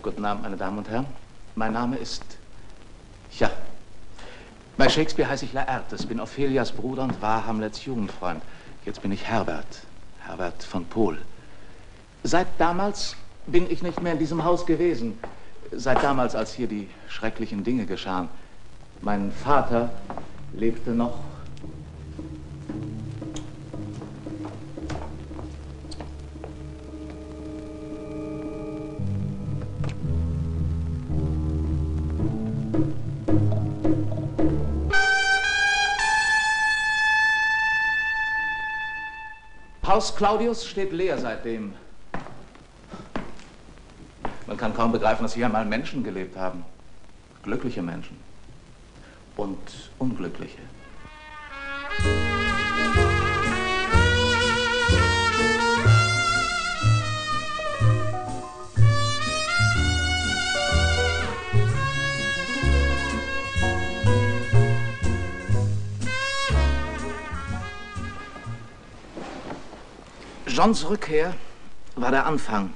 Guten Abend, meine Damen und Herren. Mein Name ist... Ja. Bei Shakespeare heiße ich Laertes, bin Ophelias Bruder und war Hamlets Jugendfreund. Jetzt bin ich Herbert. Herbert von Pohl. Seit damals bin ich nicht mehr in diesem Haus gewesen. Seit damals, als hier die schrecklichen Dinge geschahen. Mein Vater lebte noch. Haus Claudius steht leer seitdem. Man kann kaum begreifen, dass hier einmal Menschen gelebt haben. Glückliche Menschen. Und unglückliche. Johns Rückkehr war der Anfang.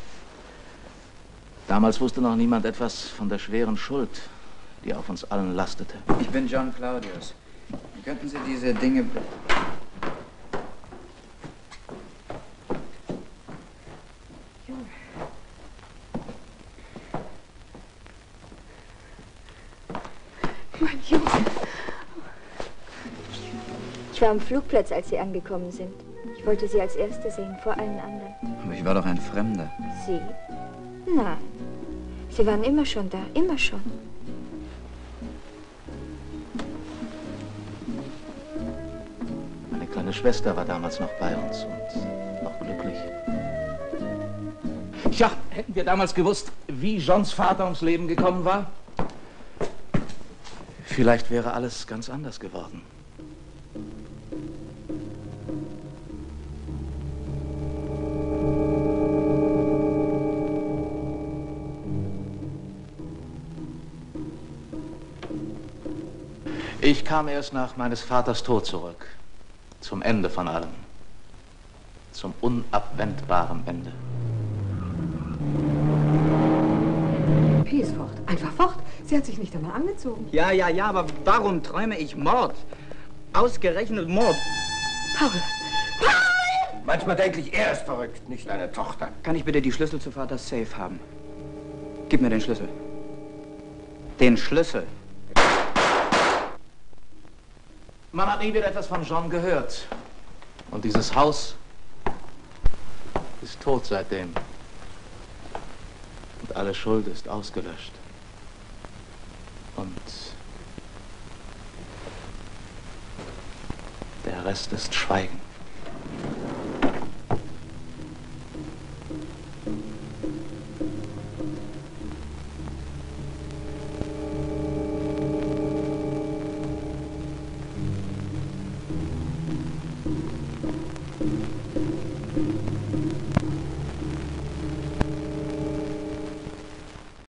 Damals wusste noch niemand etwas von der schweren Schuld, die auf uns allen lastete. Ich bin John Claudius. Könnten Sie diese Dinge... Mein Junge. Ich war am Flugplatz, als Sie angekommen sind. Ich wollte Sie als Erste sehen, vor allen anderen. Aber ich war doch ein Fremder. Sie? Nein. Sie waren immer schon da, immer schon. Meine kleine Schwester war damals noch bei uns und noch glücklich. Tja, hätten wir damals gewusst, wie Johns Vater ums Leben gekommen war, vielleicht wäre alles ganz anders geworden. Ich kam erst nach meines Vaters Tod zurück. Zum Ende von allem. Zum unabwendbaren Ende. Peace fort. Einfach fort. Sie hat sich nicht einmal angezogen. Ja, aber warum träume ich Mord? Ausgerechnet Mord. Paul! Manchmal denke ich, er ist verrückt, nicht deine Tochter. Kann ich bitte die Schlüssel zu Vaters Safe haben? Gib mir den Schlüssel. Den Schlüssel. Man hat nie wieder etwas von John gehört. Und dieses Haus ist tot seitdem. Und alle Schuld ist ausgelöscht. Und der Rest ist Schweigen.